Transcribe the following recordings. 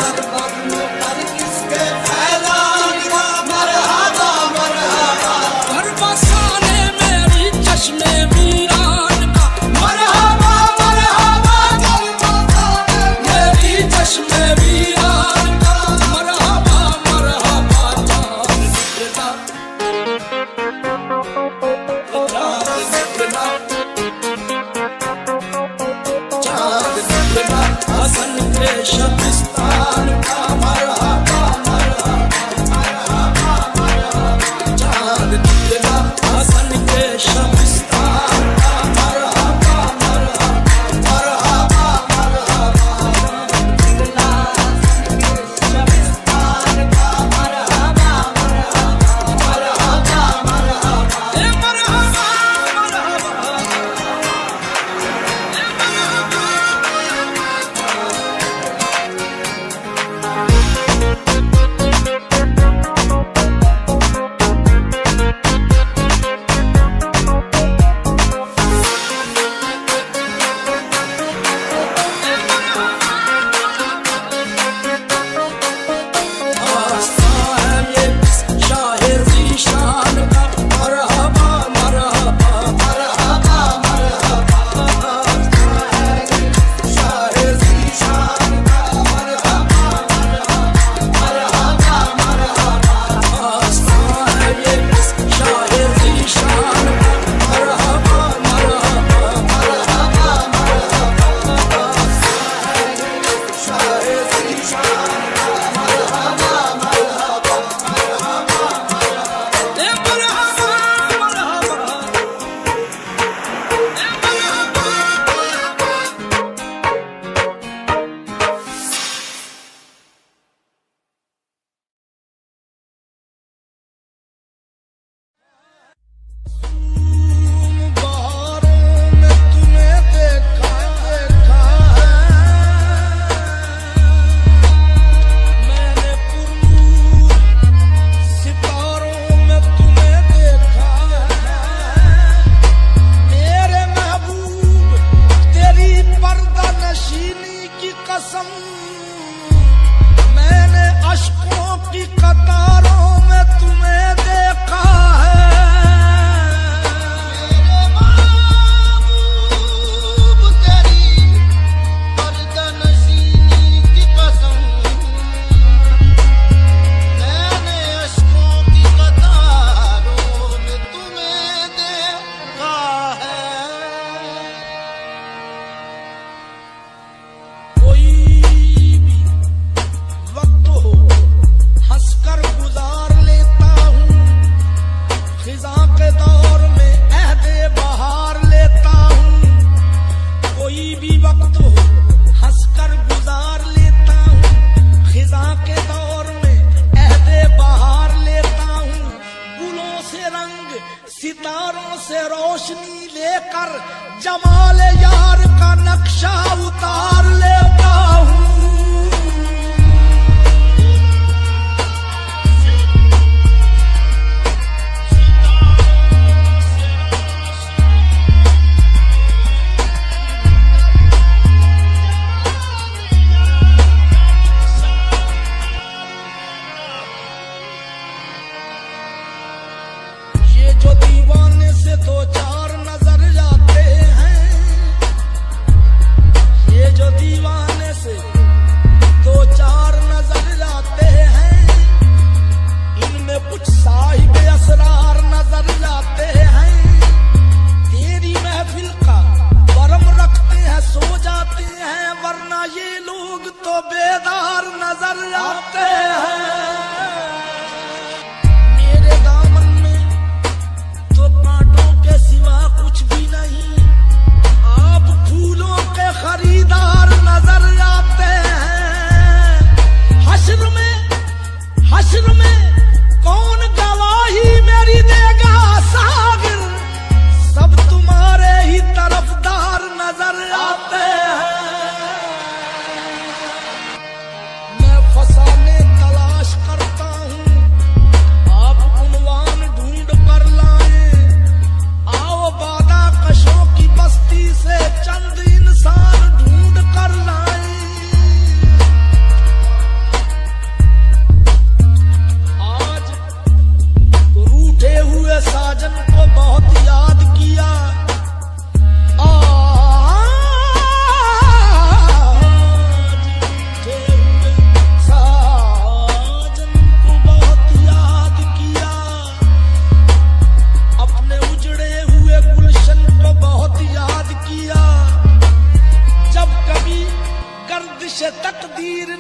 फसाने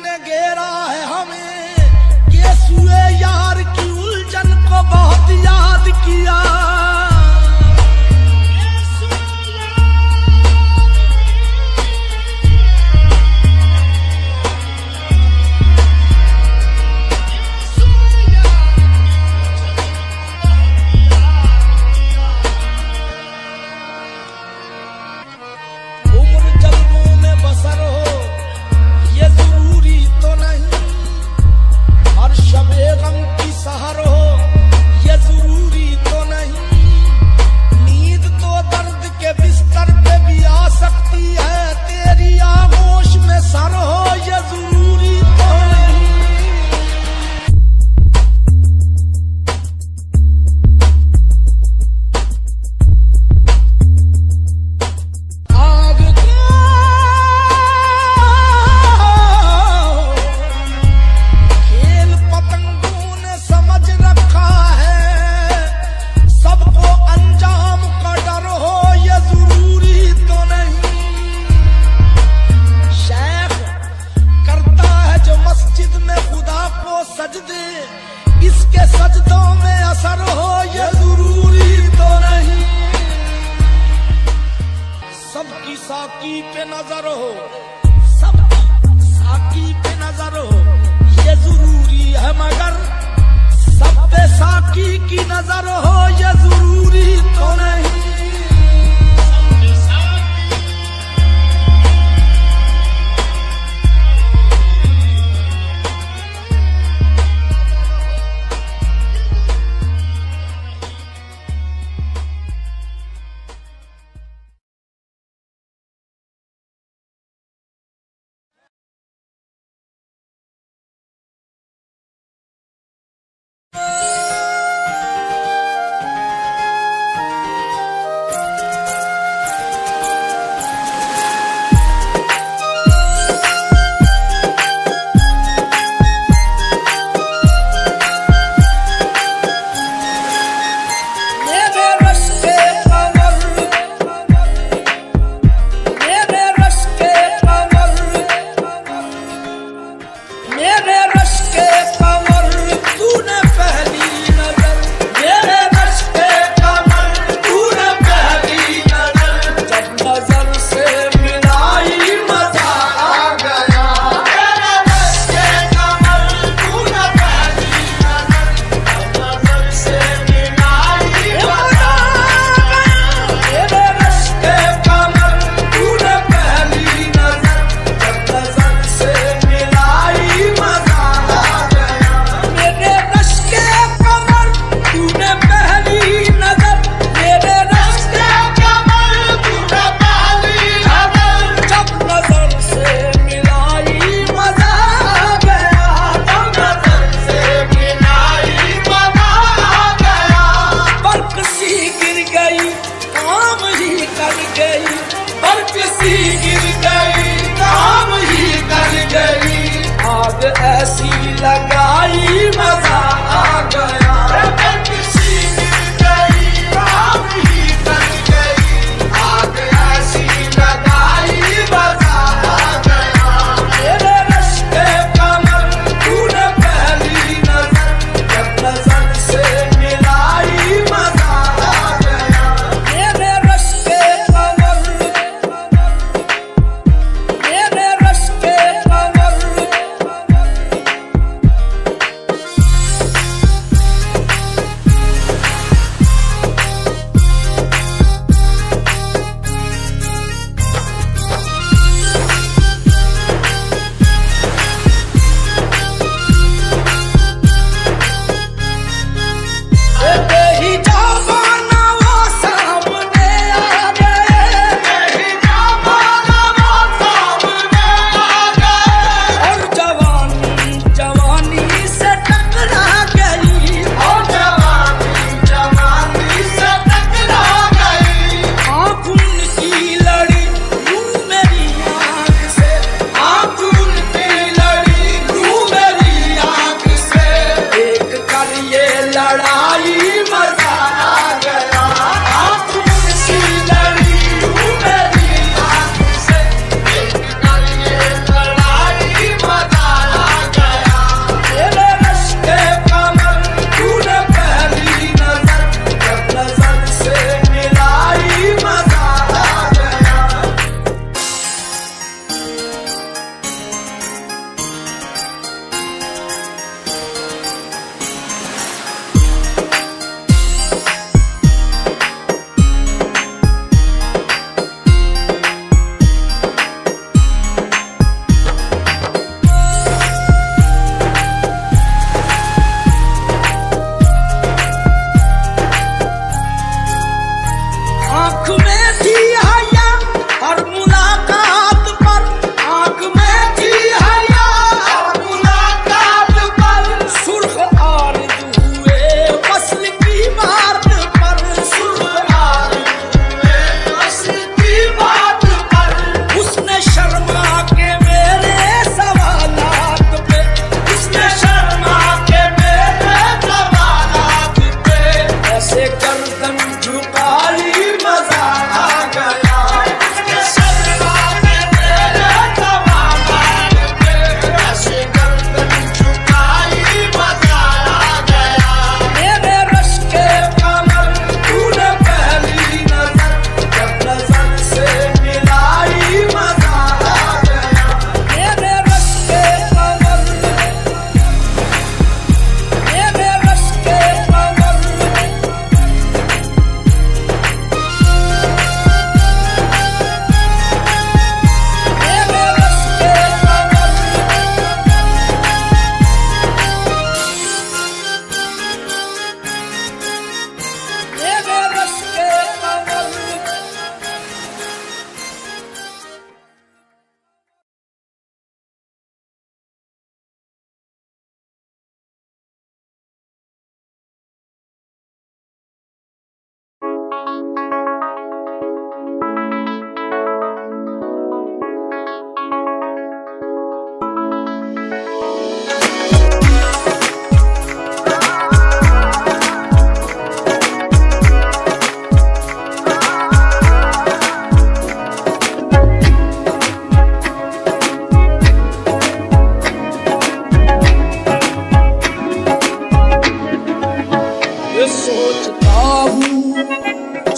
ने घेरा है हमें, ये सुए यार की उलझन को बहुत याद किया। इसके सजदों में असर हो ये जरूरी तो नहीं। सबकी साकी पे नजर हो, सबकी साकी पे नजर हो ये जरूरी है, मगर सब पे साकी की नजर हो ये जरूरी तो नहीं। ऐसी लगाई मजा आ गया, काम ही कर गई, आग ऐसी लगाई मजा आ गया। मेरे रश्के कमर तूने पहली नजर जब नजर से मिलाई मजा आ गया। मेरे रश्के कमर, मेरे रश्के कमर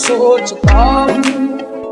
सोचता हूँ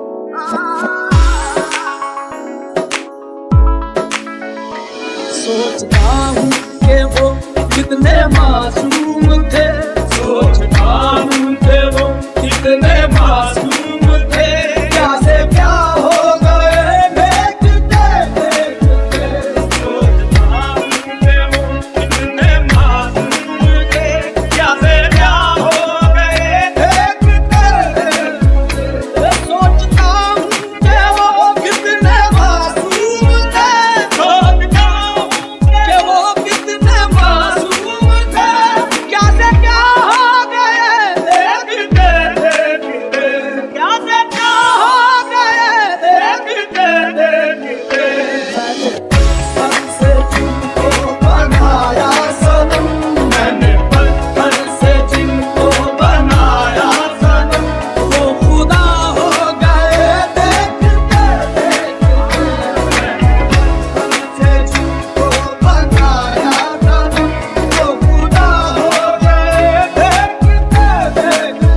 कि वो कितने मासूम थे, सोचता हूँ कि वो कितने मासूम थे। क्या से क्या हो गए देखते देखते, सोचता हूँ कि वो कितने मासूम थे। क्या से क्या हो गए देखते देखते, सोचता हूँ कि वो कितने मासूम थे। सोचता हूँ कि वो कितने मासूम थे। क्या से क्या हो गए देखते देखते, क्या से क्या हो गए देखते देखते। पत्थर से जिनको बनाया सनम, मैंने पत्थर से जिनको बनाया सनम, वो खुदा हो गए देखते देखते। पत्थर से जिनको बनाया सनम, वो खुदा हो गए देखते देखते।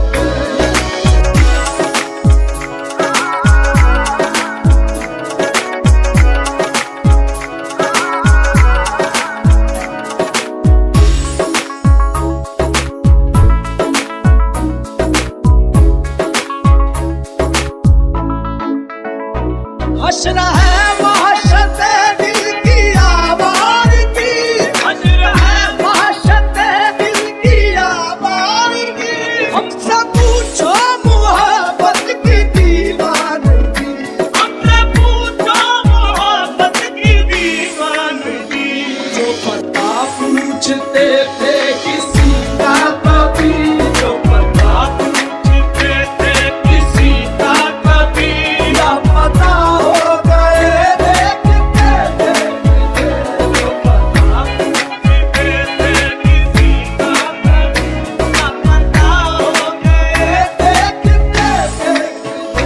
हश्र है महशते दिल की आवाज़ की, हश्र है महशते दिल की आवाज़ की। हमसे पूछो मोहब्बत की दीवानगी, हमसे पूछो मोहब्बत की दीवानगी। जो पता पूछते थे किसी का कभी, जो पता पूछते थे किसी का कभी, या पता हो गए देखते देखते। जो पता पूछते थे किसी का कभी, या पता हो गए देखते देखते।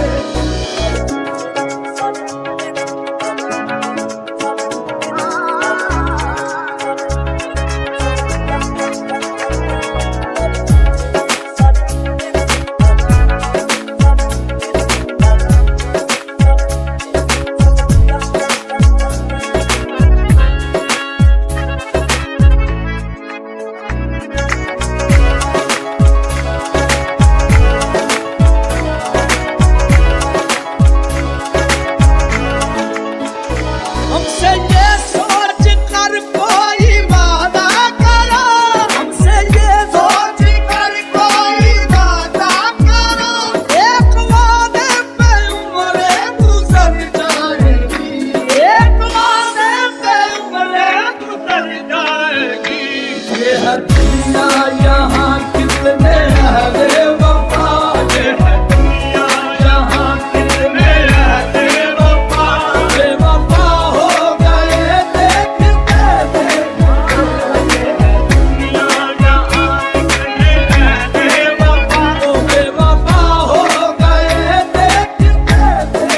हमसे ये सोच कर कोई वादा करो, हमसे ये सोच कर कोई वादा करो। एक वादे पे उम्रें गुजर जाएगी, एक वादे पे उम्रें गुजर जाएगी। ये है दुनिया यहाँ कितने अहले वफा, ये है दुनिया यहाँ कितने अहले वफा। बेवफा हो गए देखते देखते, ये है दुनिया यहाँ कितने अहले वफा। ओ बेवफा हो गए देखते देखते।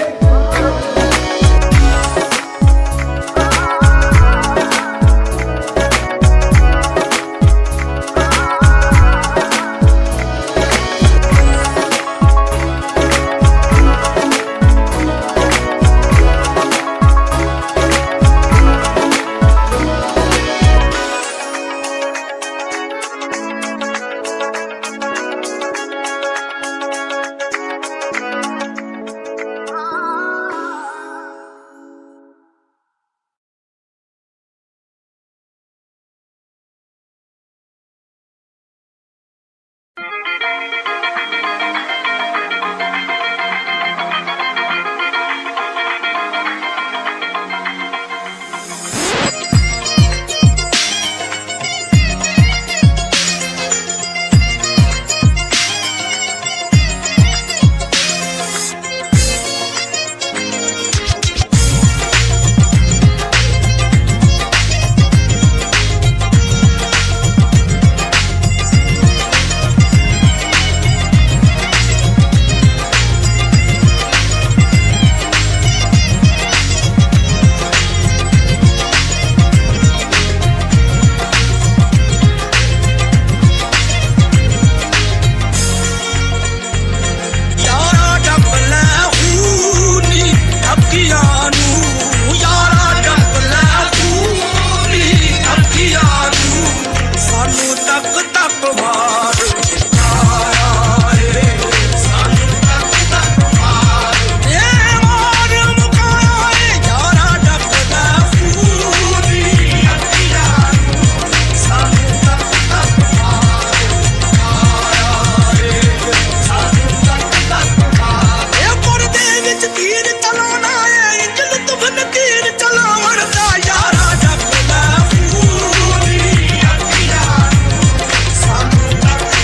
तक तक मार आया रे, सानू तक तक मार मार मुकाया रे यारा डकदा फूली अखियां सानू तक तक मार आया रे, सानू तक तक मार पर्दे विच तीर चलाना है इंजन तुम तीर चलावण दा यारा डकदा फूली अखियां सानू तक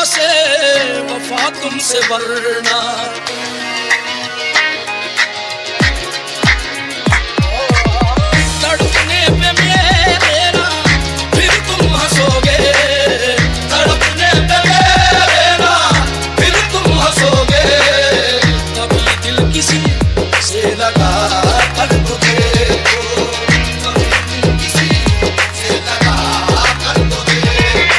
से वफा तुमसे वरना। तड़पने पे मेरा फिर तुम हंसोगे, तड़पने पे मेरा फिर तुम हंसोगे। कभी दिल किसी से लगा कर तो देखो, कभी दिल किसी से लगा कर तो देखो।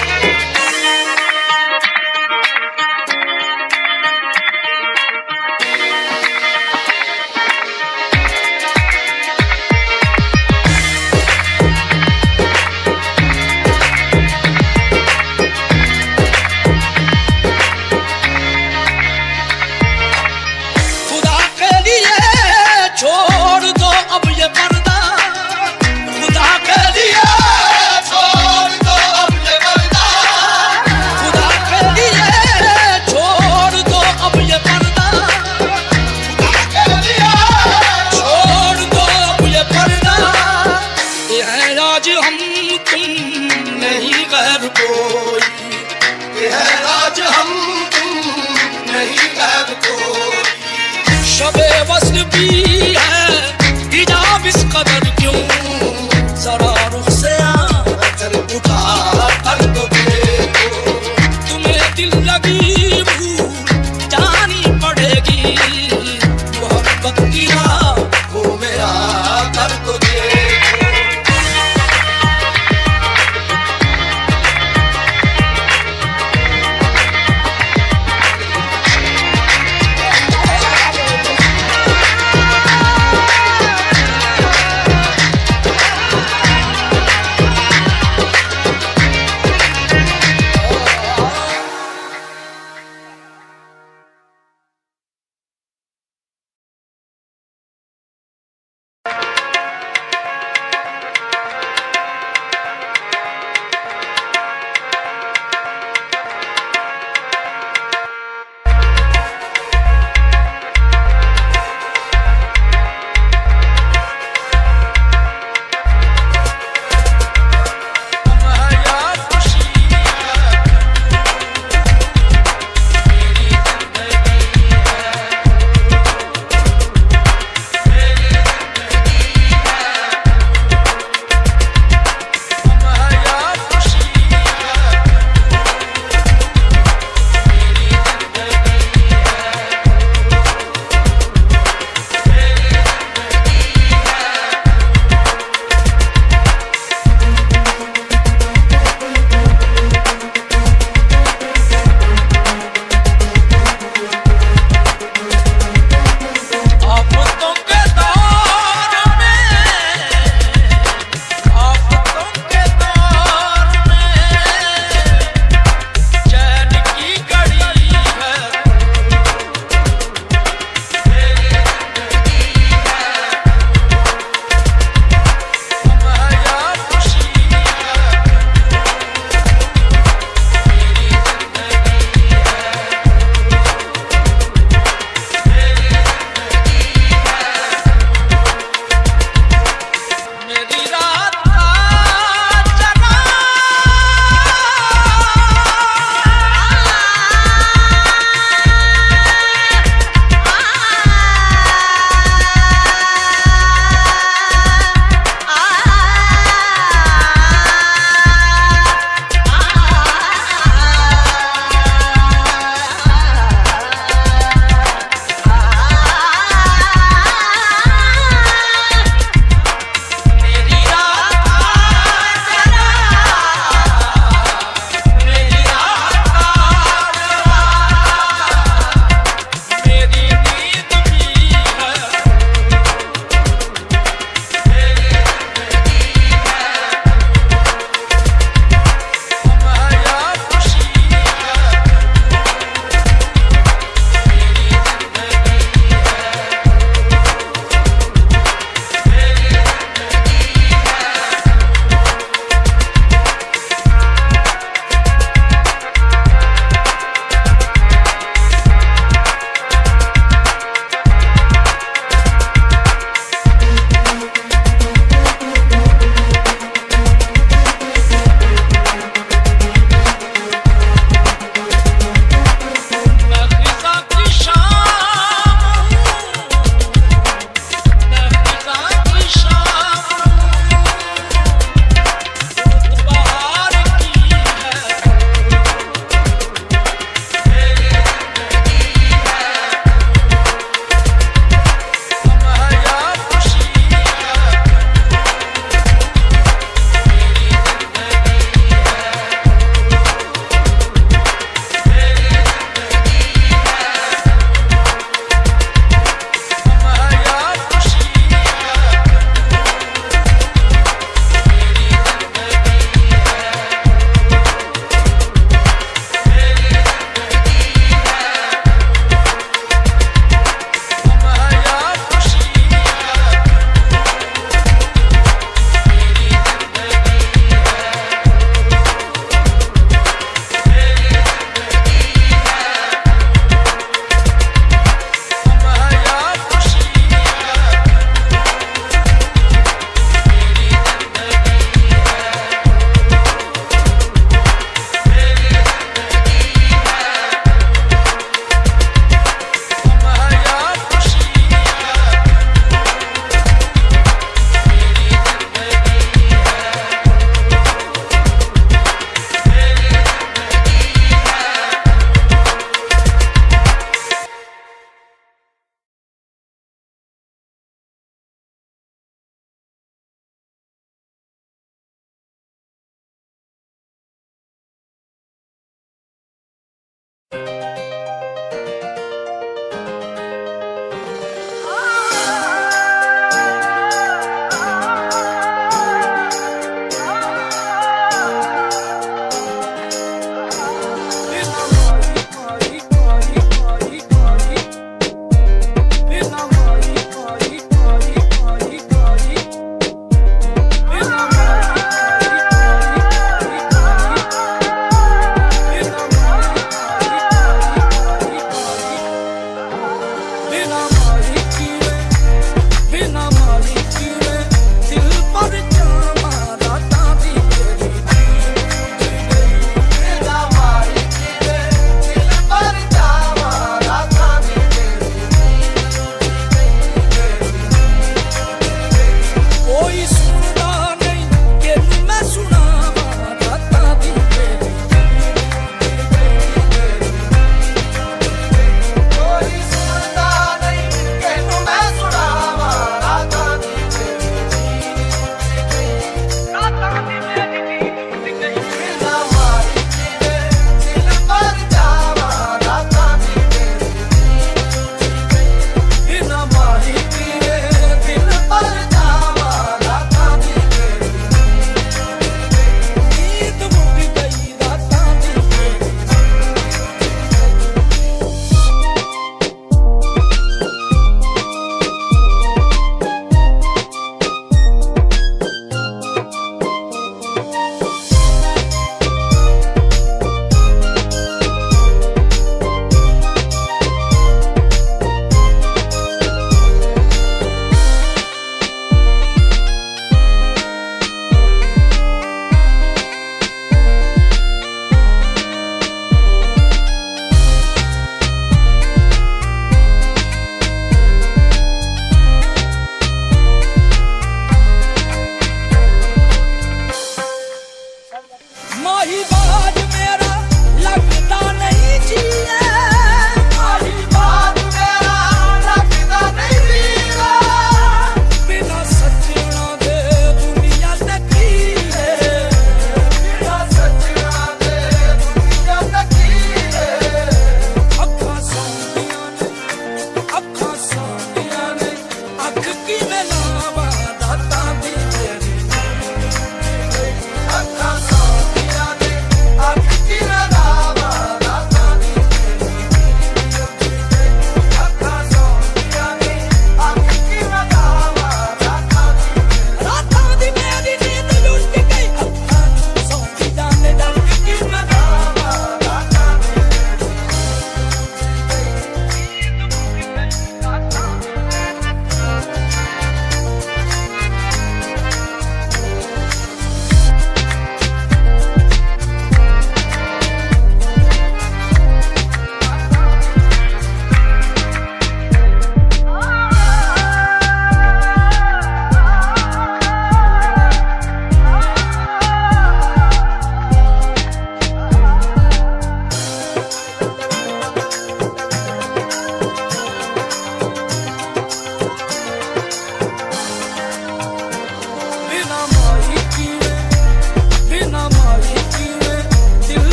खुदा के लिए छोड़ दो अब ये पर्दा, खुदा के लिए छोड़ दो अब ये पर्दा, खुदा के लिए छोड़ दो अब ये पर्दा, खुदा के लिए छोड़ दो अब ये पर्दा। ये है आज हम तुम नहीं गैर कोई, ये है आज हम तुम नहीं गैर कोई। शबे वस्ल भी है हिजाब इस कदर क्यों, जरा रुख से आंचल उठा कर तो देखो। तुम्हें दिल लगी भूल जानी पड़ेगी,